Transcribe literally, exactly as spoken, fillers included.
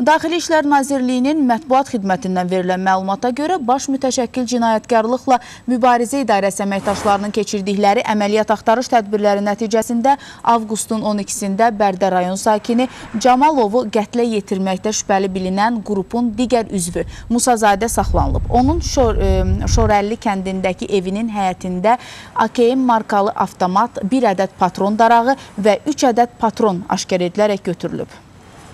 Daxili İşlər Nazirliyinin mətbuat xidmətindən verilən məlumata görə baş mütəşəkkil cinayətkarlıqla mübarizə idarəsi əməkdaşlarının keçirdikləri əməliyyat axtarış tədbirləri nəticəsində avqustun on ikisində Bərdə rayon sakini Camalovu qətlə yetirməkdə şübhəli bilinən qrupun digər üzvü Musazadə saxlanılıb. Onun Şor, Şorəlli kəndindəki evinin həyətində A K M markalı avtomat, bir ədəd patron darağı və üç ədəd patron aşkar edilərək götürülüb.